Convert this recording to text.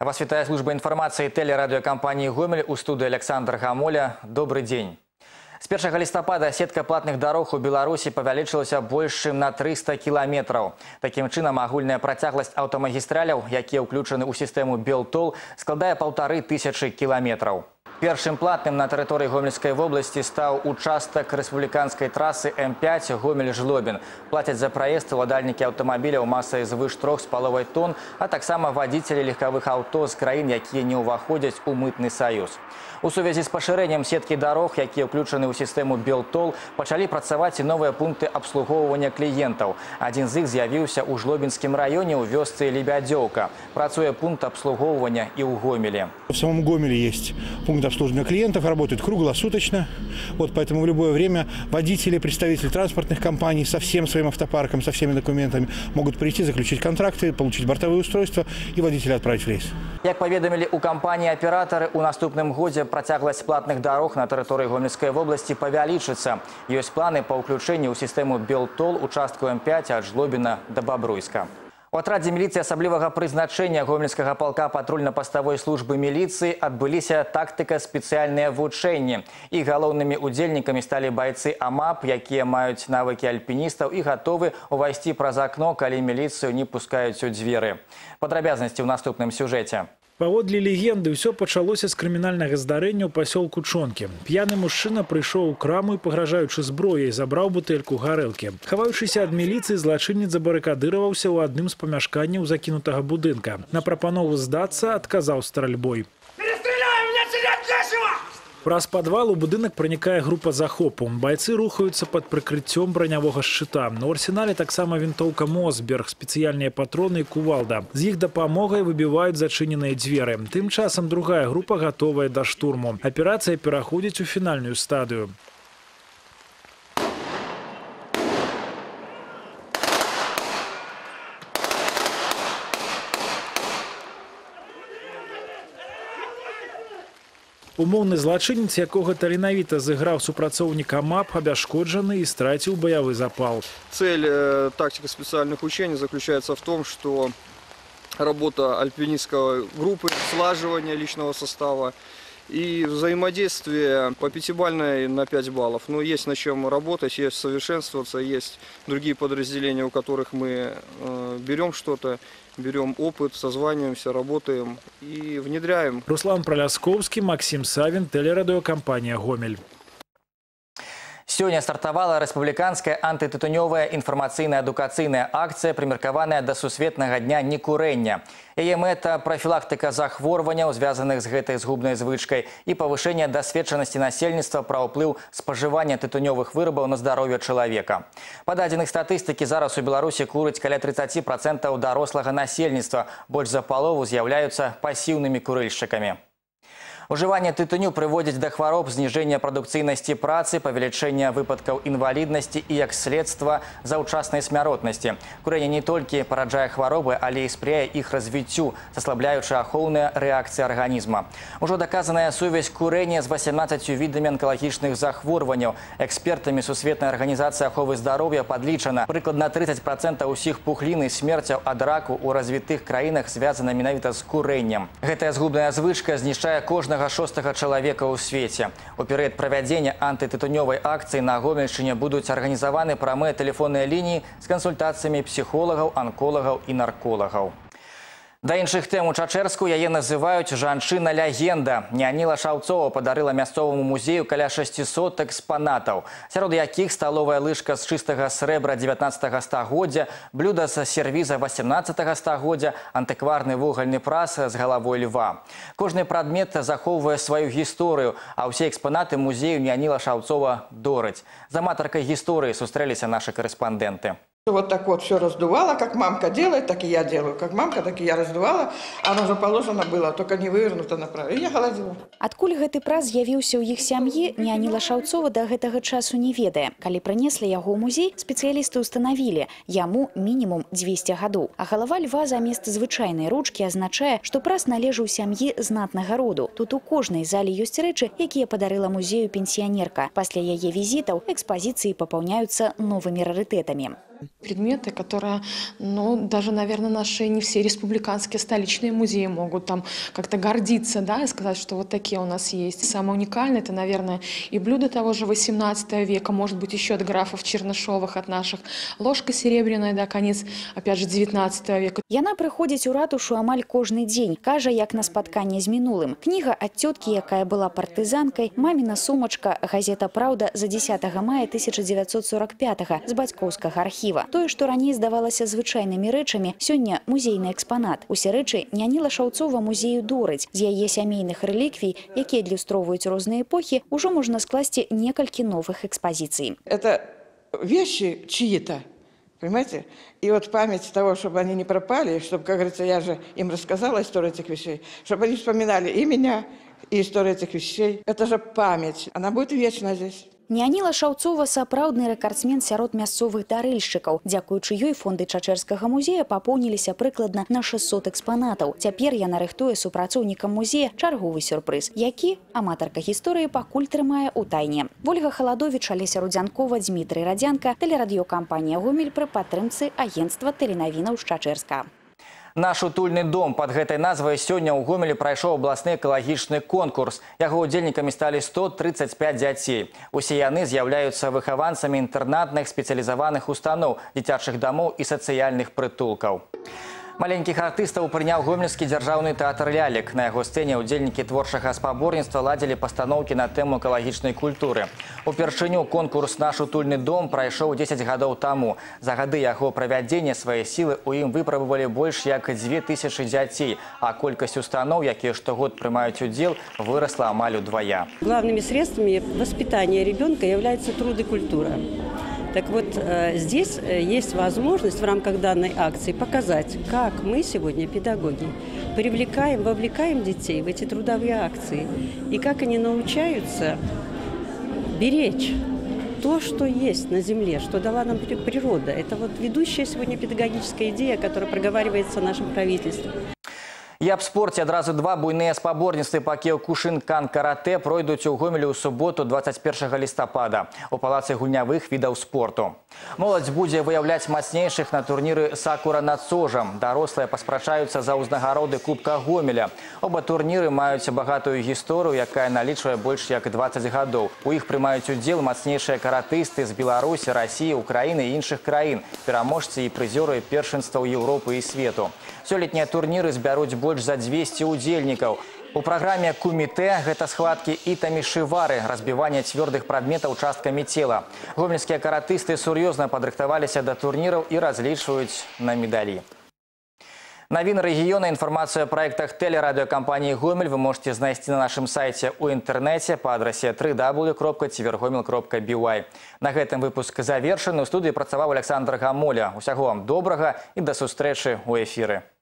Вас вітае служба інфармацыі тэлерадыёкампаніі «Гомель», у студыі Александр Гамоля. Добрый день. С 1 листопада сетка платных дорог у Беларуси павялічылася больш чым на 300 километров. Таким чынам, агульная працягласць аўтамагістраляў, якія ўключаны ў сістэму Белтол, складае 1500 километров. Першым платным на тэрыторыі Гомельскай вобласці стаў участак рэспубліканскай трасы М5 Гомель-Жлобін. Плацяць за праезд уладальнікі аўтамабіляў масай звыш 3,5 тонн, а таксама вадзіцелі легкавых аўто з краін, якія не ўваходзяць у мытны саюз. У сувязі з пашырэннем сеткі дарог, якія ўключаны ў сістэму Белтол, пачалі працаваць і новыя пункты абслугоўвання кліентаў. Адзін з іх з'явіўся ў Жлобінскім раёне ў вёсцы Лебядзёўка. Працуе пункт абслугоўвання і ў Гомеле. В самом Гомеле есть пункт обслуживания клиентов, работает круглосуточно. Поэтому в любое время водители, представители транспортных компаний со всем своим автопарком, со всеми документами могут прийти, заключить контракты, получить бортовые устройства и водителя отправить в рейс. Як паведамілі ў кампаніі аператары, у наступным годзе працягласць платных дарог на тэрыторыі Гомельскай вобласці павялічыцца. Ёсць планы па ўключэнні ў сістэму Белтол участку М5 ад Жлобіна да Бабруйска. У атрадзе міліцыі асаблівага прызначэння Гомельскага палка патрульна-паставой службы міліцыі адбыліся тактыка-спецыяльныя вучэнні. І галоўнымі удзельнікамі сталі байцы АМАП, якія маюць навыкі альпіністаў і гатовы ўвайсці праз акно, калі міліцыю не пускаюць у дзверы. Падрабязнасці ў наступным сюжэце. Паводле легенды, ўсё пачалося з крымінальнага здарэння ў пасёлку Чонкі. П'яны мужчына прыйшоў у краму і, пагражаючы зброяй, забраў бутэльку гарэлкі. Хаваючыся ад міліцыі, злачынец забарыкадыраваўся ў адным з памяшканняў закінутага будынка. На прапанову здацца адказаў стральбой. Праз падвал у будынак пранікае група захопу. Байцы рухаюцца пад прыкрыццём бранявога шчыта. У арсенале таксама вінтоўка Мосберг, спецыяльныя патроны і кувалда. З іх дапамогай выбіваюць зачыненыя дзверы. Тым часам другая група гатовая да штурму. Аперацыя пераходзіць у фінальную стадыю. Умоўны злачынец, якога таленавіта зыграў супрацоўнік АМАП, абясшкоджаны і страціў баявы запал. Цель тактики специальных учений заключается в том, что работа альпинистской группы, слаживание личного состава и взаимодействие по 5-бальной на 5 баллов. Но есть над чем работать, есть совершенствоваться, есть другие подразделения, у которых мы берем что-то, берем опыт, созваниваемся, работаем и внедряем. Руслан Пролясковский, Максим Савин, телерадиокомпания «Гомель». Сёння стартавала рэспубліканская антытытунёвая інфармацыйна-адукацыйная акцыя, прымеркаваная да сусветнага дня некурэння. Яе мэта – прафілактыка захворванняў, звязаных з гэтай згубнай звычкай, і павышэнне дасведчанасці насельніцтва пра ўплыў спажывання тытунёвых вырабаў на здароўе чалавека. Па дадзеных статыстыкі, зараз у Беларусі курыць каля 30% дарослага насельніцтва, больш за палову з'яўляюцца пасіўнымі курыльшчыкамі. Ужыванне тытуню прыводзіць да хвароб, зніжэння прадукцыйнасці працы, павелічэння выпадкаў інваліднасці і, як следства, заўчаснай смяротнасці. Курэнне не толькі параджае хваробы, але і спрыяе іх развіццю, заслабляючы ахоўныя рэакцыі арганізма. Ужо даказаная сувязь курэння з 18 відамі анкалагічных захворванняў. Экспертамі Сусветнай арганізацыі аховы здароўя падлічана, прыкладна 30% усіх пухлін і смерцяў ад раку ў развітых краінах звязана менавіта з курэннем. Гэтая згубная звычка знішчае кожнага 6-го чалавека ў свеце. У перыяд правядзення антытытунёвай акцыі на Гомельшчыне будуць арганізаваны прамыя тэлефонныя лініі з кансультацыямі псіхолагаў, анколагаў і нарколагаў. Да іншых тэм у Чачэрску яе называюць «жанчына-легенда». Няніла Шаўцова падарыла мясцоваму музею каля 600 экспанатаў, сярод якіх сталовая лыжка з чыстага срэбра 19 стагоддзя, блюда з сервіза 18 стагоддзя, антыкварны вугальны прас з галавой льва. Кожны прадмет захоўвае сваю гісторыю, а ўсе экспанаты музею Няніла Шаўцова дорыць. З аматаркай гісторыі сустрэліся нашы корэспандэнты. Вот так вот все раздувала, как мамка делает, так и я делаю. Как мамка, так и я раздувала. Оно же положено было, только не вывернуто направо. И я холодила. Адкуль гэты праз з'явіўся ў іх сям'і, Няніла Шаўцова да гэтага часу не ведае. Калі прынеслі яго ў музей, спецыялісты ўстанавілі, яму мінімум 200 гадоў. А галава льва замест звычайнай ручкі азначае, што праз належаў сям'і знатнага роду. Тут у кожнай зале ёсць рэчы, якія падарыла музею пенсіянерка. Пасля яе візітаў экспазіцыі папаўняюцца новымі рарытэтамі. Предметы, которые, даже, наверное, наши не все республиканские столичные музеи могут там как-то гордиться, да, и сказать, что вот такие у нас есть. Самое уникальное, это, наверное, и блюдо того же 18 века, может быть, еще от графов Чернышовых, от наших. Ложка серебряная, да, конец, опять же, 19 века. Яна прыходзіць у ратушу амаль кожны дзень. Кажа, як на спатканне з мінулым. Кніга ад цёткі, якая была партызанкай, маміна сумачка, газета «Праўда» за 10 мая 1945 з бацькоўскага архіва. Тое, што раней здавалася звычайнымі рэчамі, сёння музейны экспанат. Усе рэчы Няніла Шаўцова музею дорыць. З яе сямейных рэліквій, якія адлюстроўваюць розныя эпохі, ужо можна скласці некалькі новых экспозиций. Это вещи чьи-то, понимаете? И вот память того, чтобы они не пропали, чтобы, как говорится, я же им рассказала историю этих вещей, чтобы они вспоминали и меня, и историю этих вещей. Это же память. Она будет вечна здесь. Няніла Шаўцова сапраўдны рэкардсмен сярод мясцовых дарыльшчыкаў. Дзякуючы ёй фонды Чачэрскага музея папоўніліся прыкладна на 600 экспанатаў. Цяпер яна рыхтуе супрацоўнікам музея чарговы сюрпрыз, які аматарка гісторыі пакуль трымае ў тайне. Вольга Халадовіч, Алеся Рудзянкова, Дмітрый Радзянка, тэлерадыёкампанія «Гомель» пры падтрымцы агенцтва тэленавінаў з Чачэрска. Наш утульны дом под гэтай назвай сёння ў Гомелі прайшоў абласны экалагічны конкурс. Яго удзельнікамі сталі 135 дзяцей. Усе яны з'яўляюцца выхаванцамі інтэрнатных спецыялізаваных устаноў, дзіцячых дамоў і сацыяльных прытулкаў. Маленькіх артыстаў прыняў гомельскі дзяржаўны тэатр «Лялек». На яго сцэне удзельнікі творчага спаборніцтва ладзілі пастаноўкі на тэму экалагічнай культуры. Упершыню конкурс «Наш утульны дом» прайшоў 10 гадоў таму. За гады яго правядзення свае сілы ў ім выпрабавалі больш як 2000 дзяцей, а колькасць устаноў, якія штогод прымаюць удзел, вырасла амаль удвая. Главными средствами воспитания ребенка является труд и культура. Так вот, здесь есть возможность в рамках данной акции показать, как мы сегодня, педагоги, привлекаем, вовлекаем детей в эти трудовые акции. И как они научаются беречь то, что есть на земле, что дала нам природа. Это вот ведущая сегодня педагогическая идея, которая проговаривается нашим правительством. І аб спорце адразу два буйныя спаборніцтвы па кіёкушын-кан-каратэ пройдуць у Гомелі ў суботу 21 лістапада у палацы гульнявых відаў спорту. Моладзь будзе выяўляць мацнейшых на турніры «Сакура над Сожам». Дарослыя паспрачаюцца за ўзнагароды Кубка Гомеля. Оба турніры маюць багатую гісторыю, якая налічвае больш як 20 гадоў. У іх прымаюць удзел мацнейшыя каратысты з Беларусі, Расіі, Украіны і іншых краін, пераможцы і прызёры першынстваў Еўропы і свету. Сёлетнія турніры збяруць больш за 200 удзельнікаў. У праграме «Кумітэ» гэта схваткі ітамі-шывары, разбіванне цвёрдых прадметаў часткамі цела. Гомельскія каратысты сур'ёзна падрыхтаваліся да турніраў і разлічваюць на медалі. Навіны рэгіёна, інфармацыю о праектах тэлерадыёкампаніі «Гомель» вы можете знайсці на нашым сайце ў інтэрнэце па адрасе www.tvrgomel.by. На гэтым выпуск завершаны. У студыі працаваў Александр Гамоля. Усяго вам добрага і да сустрэчы ў эфіры.